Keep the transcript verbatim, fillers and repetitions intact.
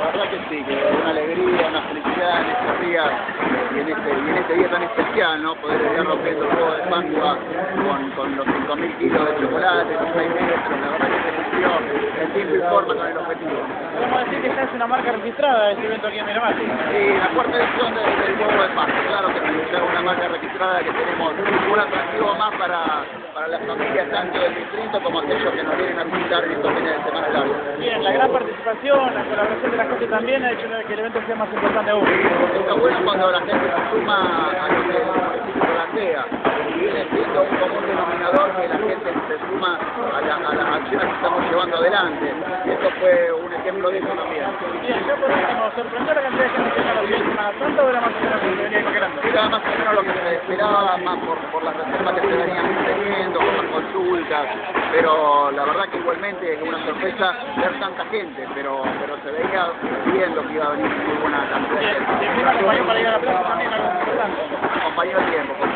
verdad que sí, que una alegría, una felicidad en estos días y en este, y en este día tan especial, ¿no? Poder estar rompiendo el huevo de Pascua con, con los cinco mil kilos de chocolate, los seis metros, la verdad que se cumplió en tiempo y forma con el objetivo. Podemos decir que ya es una marca registrada este evento aquí en Miramar. Sí, la cuarta edición del, del huevo de Pascua, claro que sí, ya es una marca registrada que tenemos un atractivo más para, para las familias tanto del distrito como aquellos que nos vienen a visitar en estos fines de semana largos. Bien, la gran participación, la colaboración de la gente también ha hecho que el evento sea más importante aún. Está bueno cuando la gente se suma a lo que el municipio plantea y viene siendo un común denominador que la gente se suma a, la, a las acciones que estamos llevando adelante. Esto fue un ejemplo de eso también. Bien, ya por último, ¿sorprendió la cantidad de gente que vino a la Semana Santa o era más o menos lo que se venía imaginando? Era más o menos lo que se esperaba, más por, por las reservas que se venían teniendo, por las consultas, pero la verdad que igualmente es una sorpresa ver tanta gente, pero, pero se veía bien lo que iba a venir, muy buena cantidad de gente. ¿Te acompañó para ir a la plaza también algo importante? Acompañó el tiempo.